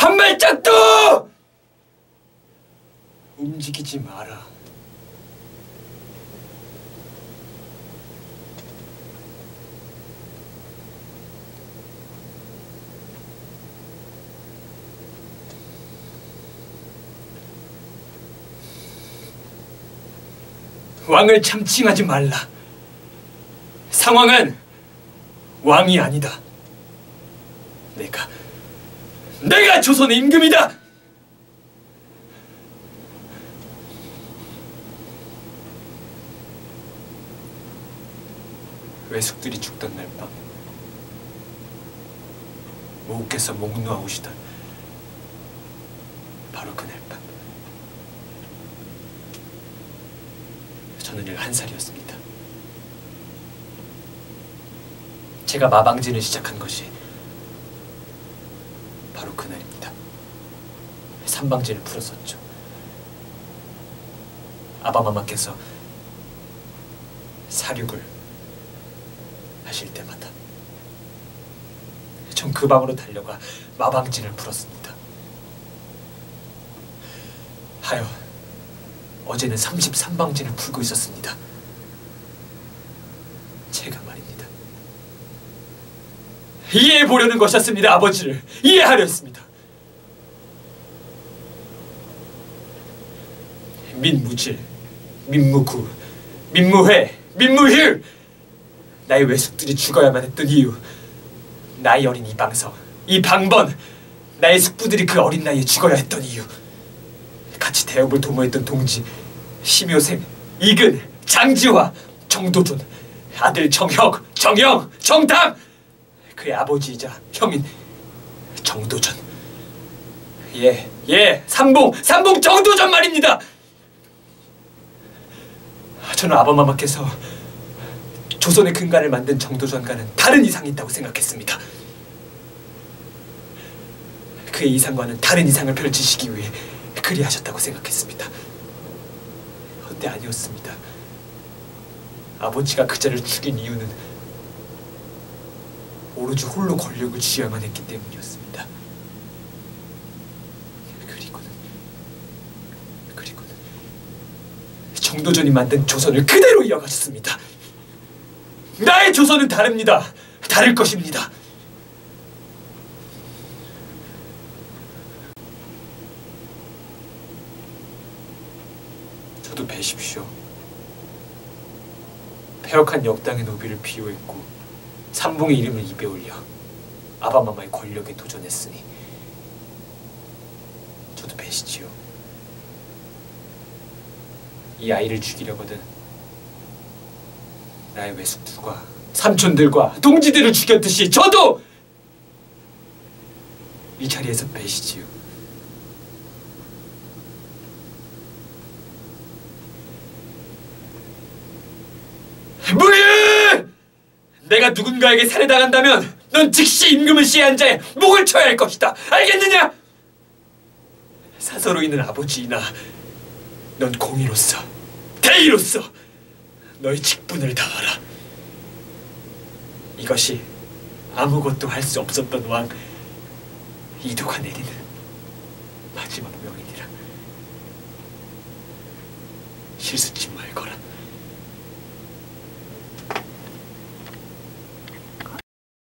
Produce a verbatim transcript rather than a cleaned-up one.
한 발짝도 움직이지 마라. 왕을 참칭하지 말라. 상왕은 왕이 아니다. 내가 내가 조선의 임금이다. 외숙들이 죽던 날 밤 모우께서 목 놓아 오시던 바로 그날 밤 저는 열한 살이었습니다. 제가 마방진을 시작한 것이 바로 그날입니다. 삼방진을 풀었었죠. 아바마마께서 사륙을 하실 때마다 전 그 방으로 달려가 마방진을 풀었습니다. 하여 어제는 삼십삼 방진을 풀고 있었습니다. 제가 말입니다. 이해해 보려는 것이었습니다. 아버지를 이해하려 했습니다. 민무질, 민무구, 민무회, 민무힐, 나의 외숙들이 죽어야만 했던 이유, 나이 어린 이 방서, 이 방번, 나의 숙부들이 그 어린 나이에 죽어야 했던 이유, 같이 대업을 도모했던 동지 심효생, 이근, 장지화, 정도존, 아들 정혁, 정영, 정담, 그의 아버지이자 형인 정도전, 예, 예, 삼봉, 삼봉 정도전 말입니다. 저는 아바마마께서 조선의 근간을 만든 정도전과는 다른 이상이 있다고 생각했습니다. 그의 이상과는 다른 이상을 펼치시기 위해 그리하셨다고 생각했습니다. 그런데 아니었습니다. 아버지가 그자를 죽인 이유는 오로지 홀로 권력을 쥐어야만 했기 때문이었습니다. 그리고는 그리고는 정도전이 만든 조선을 그대로 이어가셨습니다. 나의 조선은 다릅니다. 다를 것입니다. 저도 배십시오. 폐역한 역당의 노비를 비호했고 삼봉의 이름을 입에 올려 아바마마의 권력에 도전했으니 저도 배시지요. 이 아이를 죽이려거든 나의 외숙들과 삼촌들과 동지들을 죽였듯이 저도 이 자리에서 배시지요. 무예! 내가 누군가에게 살해당한다면 넌 즉시 임금을 시해한 자의 목을 쳐야 할 것이다. 알겠느냐? 사서로 있는 아버지이나 넌 공의로서 대의로서 너의 직분을 다하라. 이것이 아무것도 할 수 없었던 왕 이도가 내리는 마지막 명이니라. 실수치 말거라.